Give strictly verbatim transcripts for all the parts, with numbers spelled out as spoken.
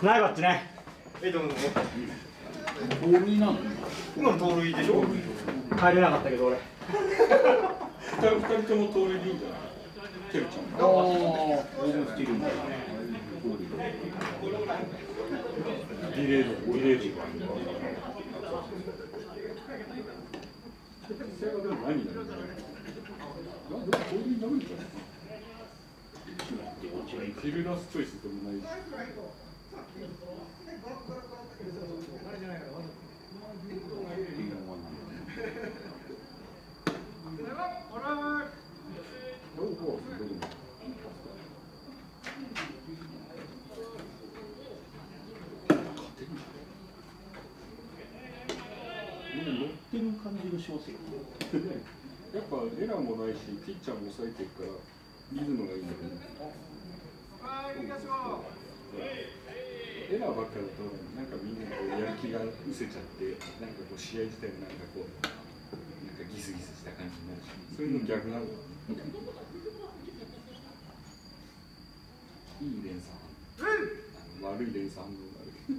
ないこっちね。 え、でも盗塁なの？ 今の盗塁でしょ。 帰れなかったけど俺。 二人とも盗塁でいいんじゃない？てるちゃん。ああ、応募してるんだ。リレーのリレーの。何になるんだろう。なんで盗塁になるんじゃない？フィルダースチョイスでもないし。乗ってる感じがしますよ。やっぱエラーもないし、ピッチャーも抑えてるからリズムがいいんだけど。エラーばっかりだとなんかみんなこうやる気が失せちゃって、なんかこう試合自体もなんかこうなんかギスギスした感じになるし、そういうの逆なの。いい連鎖反応、悪い連鎖反応があるけど。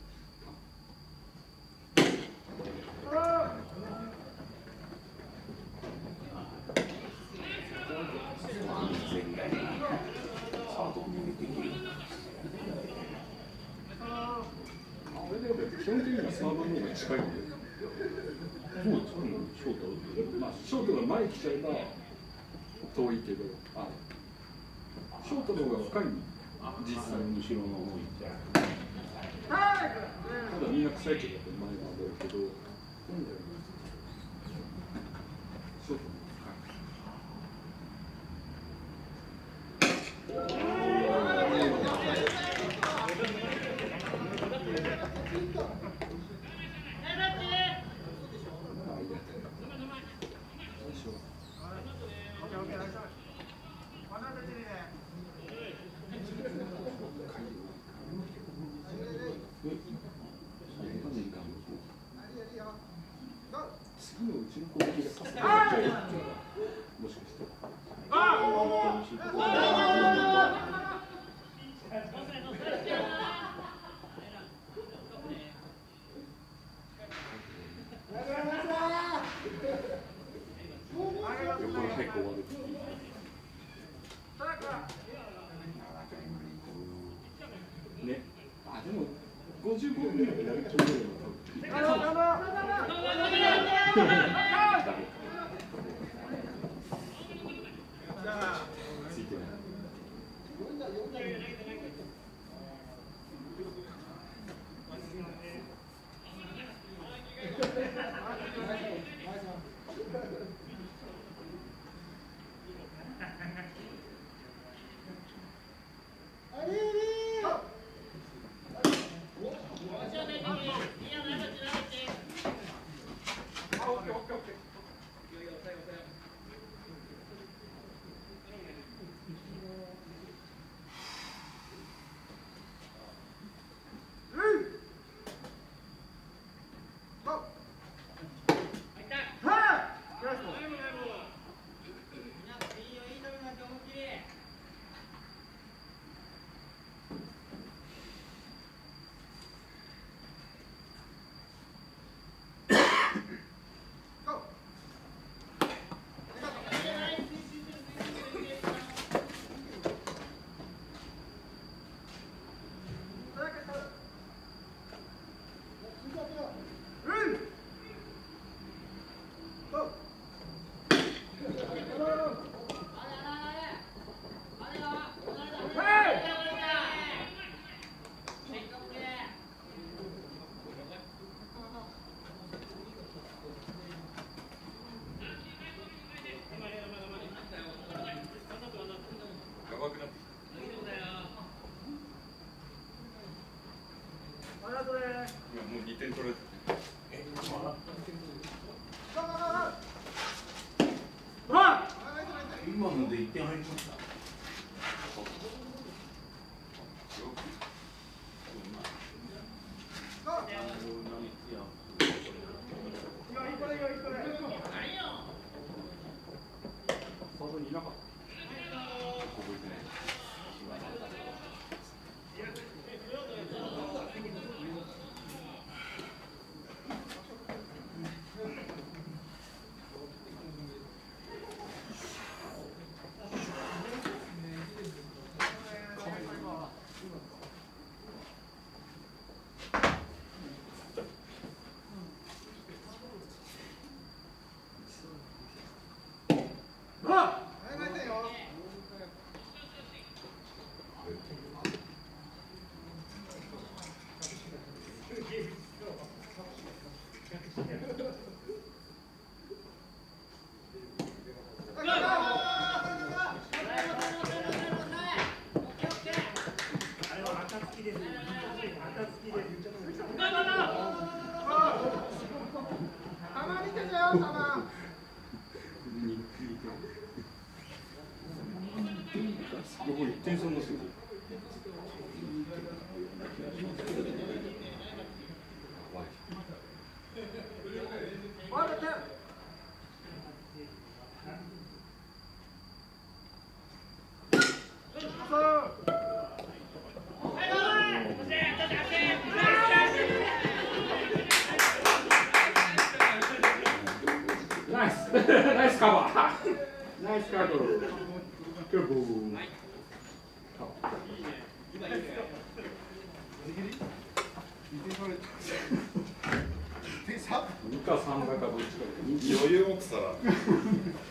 基本的にはサードの方が近いんで。そうですか、ショート。まあ、ショートが前来ちゃえば遠いけど、あ、ショートの方が深い実際の後ろの方に。ただみんな臭いけど前まであるけど、ショートの方が深い。次のうちの攻撃がさせてもらっちゃうっていうのはもしかして。横の早く終わるっていう。ね、あ、でもごじゅうごぐらいやる気が出るのついてない。もうにてん取られてえ今のでいってん入りました。サードにいなかった。覚えてない。 これいってん差になってる。ナイスナイスカバーナイスカード今日ボーにかさんだかどっちか余裕をくさら